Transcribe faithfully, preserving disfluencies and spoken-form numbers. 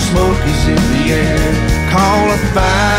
smoke is in the air. Call a fire